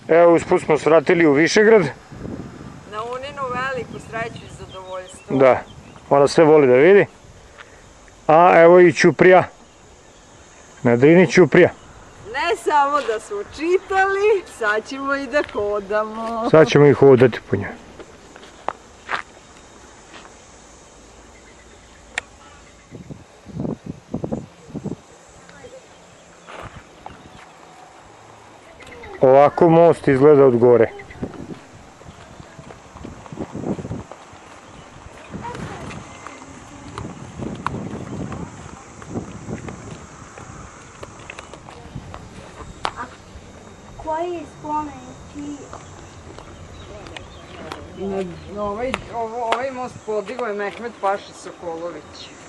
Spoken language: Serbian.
Evo, usput smo svratili u Višegrad. Na Uninu veliku sreću i zadovoljstvo. Da, ona sve voli da vidi. A evo i Ćuprija. Na Drini Ćuprija. Ne samo da smo čitali, sad ćemo i da hodamo. Sad ćemo i hodati po njoj. Ovako most izgleda od gore. Koji je spomenik Ovaj most podigao je Mehmet Paša Sokolović.